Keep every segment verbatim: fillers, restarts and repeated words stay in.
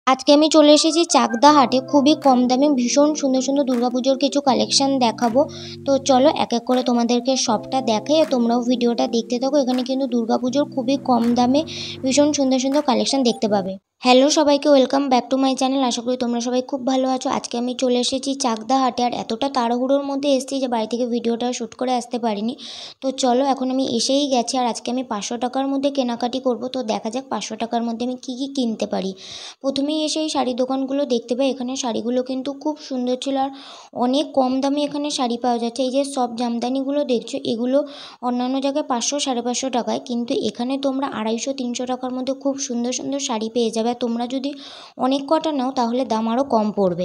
আজকে আমি চলে এসেছি চাকদা হাটে। খুবই কম দামে ভীষণ সুন্দর সুন্দর দুর্গাপুজোর কিছু কালেকশন দেখাবো। তো চলো এক এক করে তোমাদেরকে সবটা দেখাই, তোমরাও ভিডিওটা দেখতে থাকো। এখানে কিন্তু দুর্গাপুজোর খুবই কম দামে ভীষণ সুন্দর সুন্দর কালেকশন দেখতে পাবে। হ্যালো সবাইকে, welcome back to my channel. আশা করি তোমরা সবাই খুব ভালো আছো। আজকে আমি চলে এসেছি চাকদা হাটে, আর এতটা তাড়াহুড়োর মধ্যে এসেছি যে বাড়ি থেকে ভিডিওটা শ্যুট করে আসতে পারিনি। তো চলো এখন আমি এসেই গেছি, আর আজকে আমি পাঁচশো টাকার মধ্যে কেনাকাটি করব। তো দেখা যাক পাঁচশো টাকার মধ্যে আমি কী কী কিনতে পারি। প্রথমেই এসে এই শাড়ি দোকানগুলো দেখতে পাই। এখানে শাড়িগুলো কিন্তু খুব সুন্দর ছিল, আর অনেক কম দামে এখানে শাড়ি পাওয়া যাচ্ছে। এই যে সব জামদানিগুলো দেখছো, এগুলো অন্যান্য জায়গায় পাঁচশো সাড়ে পাঁচশো টাকায়, কিন্তু এখানে তোমরা আড়াইশো তিনশো টাকার মধ্যে খুব সুন্দর সুন্দর শাড়ি পেয়ে যাবে। তোমরা যদি অনেক কটা নাও তাহলে দাম আরও কম পড়বে।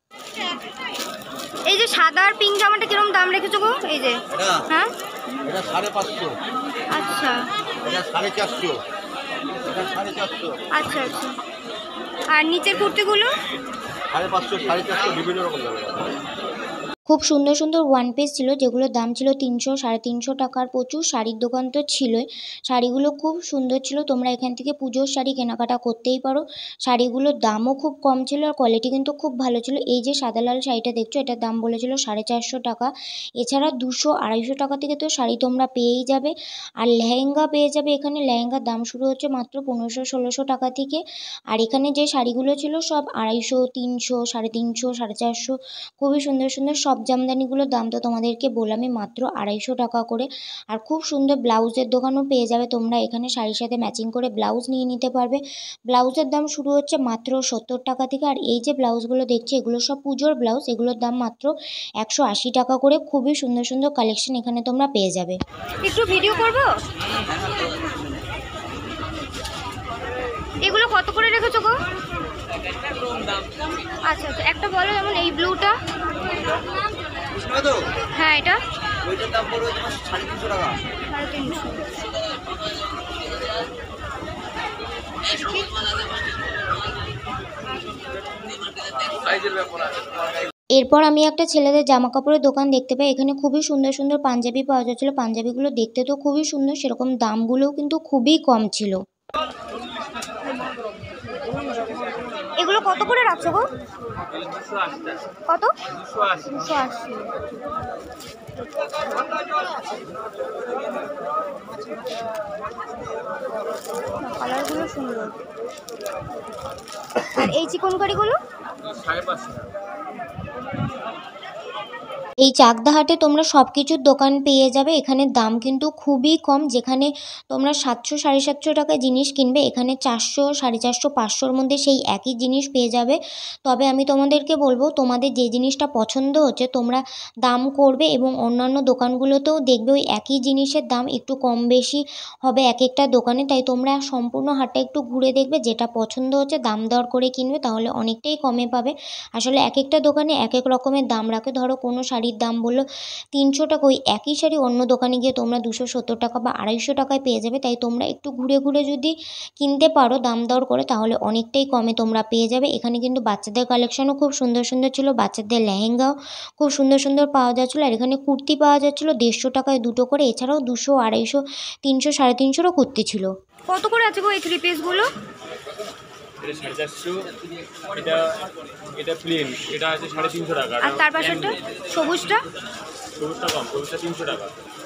এই যে সাদা আর পিঙ্ক জামাটা কিরকম দাম রেখেছো গো? এই যে হ্যাঁ, এটা সাড়ে পাঁচশো। আচ্ছা, এটা সাড়ে চারশো। এটা সাড়ে চারশো। আচ্ছা আচ্ছা। আর নিচের কুর্তিগুলো সাড়ে পাঁচশো সাড়ে চারশো বিভিন্ন রকম দাম। খুব সুন্দর সুন্দর ওয়ান পিস ছিল, যেগুলোর দাম ছিল তিনশো সাড়ে তিনশো টাকার। প্রচুর শাড়ির দোকান তো ছিলই, শাড়িগুলো খুব সুন্দর ছিল। তোমরা এখান থেকে পুজোর শাড়ি কেনাকাটা করতেই পারো। শাড়িগুলোর দামও খুব কম ছিল, আর কোয়ালিটি কিন্তু খুব ভালো ছিল। এই যে সাদা লাল শাড়িটা দেখছো, এটার দাম বলেছিল সাড়ে চারশো টাকা। এছাড়া দুশো আড়াইশো টাকা থেকে তো শাড়ি তোমরা পেয়েই যাবে। আর লেহেঙ্গা পেয়ে যাবে এখানে। লেহেঙ্গার দাম শুরু হচ্ছে মাত্র পনেরোশো ষোলোশো টাকা থেকে। আর এখানে যে শাড়িগুলো ছিল সব আড়াইশো তিনশো সাড়ে তিনশো সাড়ে চারশো। খুবই সুন্দর সুন্দর সব জামদানিগুলোর দাম তো তোমাদেরকে বললামই, মাত্র আড়াইশো টাকা করে। আর খুব সুন্দর ব্লাউজের দোকানও পেয়ে যাবে তোমরা এখানে। শাড়ির সাথে ম্যাচিং করে ব্লাউজ নিয়ে নিতে পারবে। ব্লাউজের দাম শুরু হচ্ছে মাত্র সত্তর টাকা থেকে। আর এই যে ব্লাউজগুলো দেখছি, এগুলো সব পুজোর ব্লাউজ। এগুলোর দাম মাত্র একশো আশি টাকা করে। খুবই সুন্দর সুন্দর কালেকশন এখানে তোমরা পেয়ে যাবে। একটু ভিডিও করবো। এগুলো কত করে রেখেছো গো? আচ্ছা আচ্ছা, একটা বলো, যেমন এই ব্লুটা। হ্যাঁ, এটা ওইটার দাম পড়বে তোমার সাড়ে তিনশো টাকা। সাড়ে তিনশো। এরপর আমি একটা ছেলেদের জামা কাপড়ের দোকান দেখতে পাই। এখানে খুবই সুন্দর সুন্দর পাঞ্জাবি পাওয়া যাচ্ছিলো। পাঞ্জাবিগুলো দেখতে তো খুবই সুন্দর, সেরকম দামগুলোও কিন্তু খুবই কম ছিল। এগুলো কত করে রাখছো গো? কত? দুশো আশি। কালারগুলো সুন্দর। আর এই চিকন কারিগুলো সাড়ে পাঁচশো। এই চাকদা হাটে তোমরা সব কিছুর দোকান পেয়ে যাবে। এখানে দাম কিন্তু খুবই কম। যেখানে তোমরা সাতশো সাড়ে সাতশো টাকায় জিনিস কিনবে, এখানে চারশো সাড়ে চারশো পাঁচশোর মধ্যে সেই একই জিনিস পেয়ে যাবে। তবে আমি তোমাদেরকে বলবো, তোমাদের যে জিনিসটা পছন্দ হচ্ছে তোমরা দাম করবে, এবং অন্যান্য দোকানগুলোতেও দেখবে ওই একই জিনিসের দাম একটু কম বেশি হবে এক একটা দোকানে। তাই তোমরা সম্পূর্ণ হাটটা একটু ঘুরে দেখবে, যেটা পছন্দ হচ্ছে দাম দর করে কিনবে, তাহলে অনেকটাই কমে পাবে। আসলে এক একটা দোকানে এক এক রকমের দাম রাখে। ধরো কোনো শাড়ির দাম বললো তিনশো টাকা, ওই একই শাড়ি অন্য দোকানে গিয়ে তোমরা দুশো সত্তর টাকা বা আড়াইশো টাকায় পেয়ে যাবে। তাই তোমরা একটু ঘুরে ঘুরে যদি কিনতে পারো দাম দর করে, তাহলে অনেকটাই কমে তোমরা পেয়ে যাবে। এখানে কিন্তু বাচ্চাদের কালেকশনও খুব সুন্দর সুন্দর ছিল, বাচ্চাদের লেহেঙ্গাও খুব সুন্দর সুন্দর পাওয়া যাচ্ছিলো। আর এখানে কুর্তি পাওয়া যাচ্ছিলো দেড়শো টাকায় দুটো করে। এছাড়াও দুশো আড়াইশো তিনশো সাড়ে তিনশোরও কুর্তি ছিল। কত করে আছে গো এই থ্রি পিসগুলো? এটা সাড়ে চারশো, এটা এটা প্লেন, এটা আছে সাড়ে তিনশো টাকা। আর তার পাশেরটা সবুজটা? সবুজটা কম, সবুজটা তিনশো টাকা।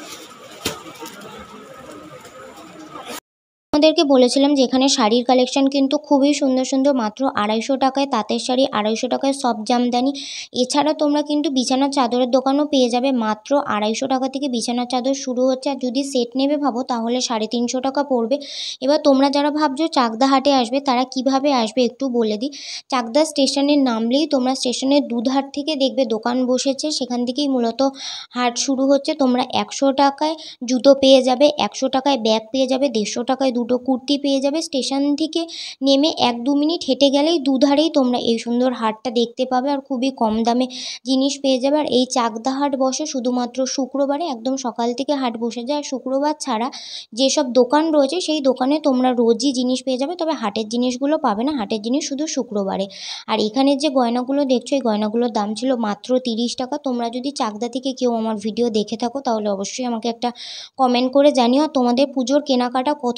আমাদেরকে বলেছিলাম যে এখানে শাড়ির কালেকশন কিন্তু খুবই সুন্দর সুন্দর, মাত্র আড়াইশো টাকায় তাঁতের শাড়ি, আড়াইশো টাকায় সব জামদানি। এছাড়া তোমরা কিন্তু বিছানার চাদরের দোকানও পেয়ে যাবে। মাত্র আড়াইশো টাকা থেকে বিছানার চাদর শুরু হচ্ছে। আর যদি সেট নেবে ভাবো তাহলে সাড়ে তিনশো টাকা পড়বে। এবার তোমরা যারা ভাবছো চাকদা হাটে আসবে, তারা কিভাবে আসবে একটু বলে দিই। চাকদা স্টেশনের নামলেই তোমরা স্টেশনের দুধার থেকে দেখবে দোকান বসেছে, সেখান থেকেই মূলত হাট শুরু হচ্ছে। তোমরা একশো টাকায় জুতো পেয়ে যাবে, একশো টাকায় ব্যাগ পেয়ে যাবে, দেড়শো টাকায় দুটো কুর্তি পেয়ে যাবে। স্টেশন থেকে নেমে এক দু মিনিট হেঁটে গেলেই দুধারেই তোমরা এই সুন্দর হাটটা দেখতে পাবে, আর খুবই কম দামে জিনিস পেয়ে যাবে। আর এই চাকদা হাট বসে শুধুমাত্র শুক্রবারে, একদম সকাল থেকে হাট বসে যায়। আর শুক্রবার ছাড়া যেসব দোকান রয়েছে সেই দোকানে তোমরা রোজই জিনিস পেয়ে যাবে, তবে হাটের জিনিসগুলো পাবে না। হাটের জিনিস শুধু শুক্রবারে। আর এখানের যে গয়নাগুলো দেখছো, এই গয়নাগুলোর দাম ছিল মাত্র তিরিশ টাকা। তোমরা যদি চাকদা থেকে কেউ আমার ভিডিও দেখে থাকো তাহলে অবশ্যই আমাকে একটা কমেন্ট করে জানিও। আর তোমাদের পুজোর কেনাকাটা কত দূর হলো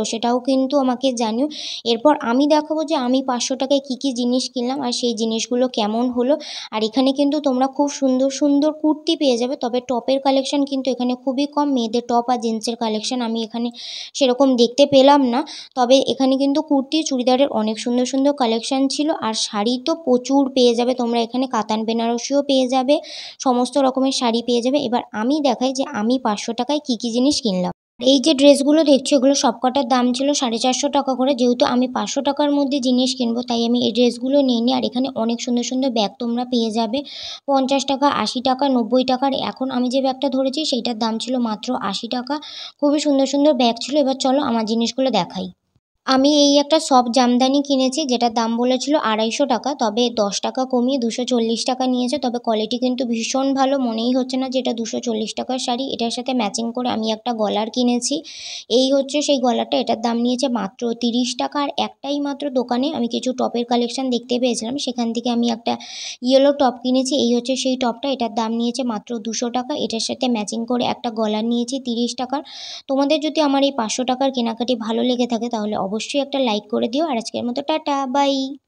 সেটাও কিন্তু আমাকে জানিও। এরপর আমি দেখাবো যে আমি পাঁচশো টাকায় কী কী জিনিস কিনলাম আর সেই জিনিসগুলো কেমন হলো। আর এখানে কিন্তু তোমরা খুব সুন্দর সুন্দর কুর্তি পেয়ে যাবে, তবে টপের কালেকশন কিন্তু এখানে খুবই কম। মেয়েদের টপ আর জিন্সের কালেকশন আমি এখানে সেরকম দেখতে পেলাম না, তবে এখানে কিন্তু কুর্তি চুড়িদারের অনেক সুন্দর সুন্দর কালেকশন ছিল। আর শাড়ি তো প্রচুর পেয়ে যাবে তোমরা এখানে, কাতান বেনারসিও পেয়ে যাবে, সমস্ত রকমের শাড়ি পেয়ে যাবে। এবার আমি দেখাই যে আমি পাঁচশো টাকায় কী কী জিনিস কিনলাম। এই যে ড্রেসগুলো দেখছো এগুলো সবকটার দাম ছিল সাড়ে চারশো টাকা করে। যেহেতু আমি পাঁচশো টাকার মধ্যে জিনিস কিনবো তাই আমি এই ড্রেসগুলো নিইনি। আর এখানে অনেক সুন্দর সুন্দর ব্যাগ তোমরা পেয়ে যাবে, পঞ্চাশ টাকা, আশি টাকা, নব্বই টাকার। এখন আমি যে ব্যাগটা ধরেছি সেইটার দাম ছিল মাত্র আশি টাকা। খুবই সুন্দর সুন্দর ব্যাগ ছিল। এবার চলো আমার জিনিসগুলো দেখাই। আমি এই একটা সফট জামদানি কিনেছি যেটার দাম বলেছিল আড়াইশো টাকা, তবে দশ টাকা কমিয়ে দুশো চল্লিশ টাকা নিয়েছে। তবে কোয়ালিটি কিন্তু ভীষণ ভালো, মনেই হচ্ছে না যে এটা দুশো চল্লিশ টাকার শাড়ি। এটার সাথে ম্যাচিং করে আমি একটা গলার কিনেছি, এই হচ্ছে সেই গলাটা। এটার দাম নিয়েছে মাত্র তিরিশ টাকা। আর একটাই মাত্র দোকানে আমি কিছু টপের কালেকশন দেখতে পেয়েছিলাম, সেখান থেকে আমি একটা ইয়েলো টপ কিনেছি, এই হচ্ছে সেই টপটা। এটার দাম নিয়েছে মাত্র দুশো টাকা। এটার সাথে ম্যাচিং করে একটা গলার নিয়েছি তিরিশ টাকার। তোমাদের যদি আমার এই পাঁচশো টাকার কেনাকাটি ভালো লেগে থাকে তাহলে অবশ্যই একটা লাইক করে দিও। আর আজকের মতো টাটা, বাই।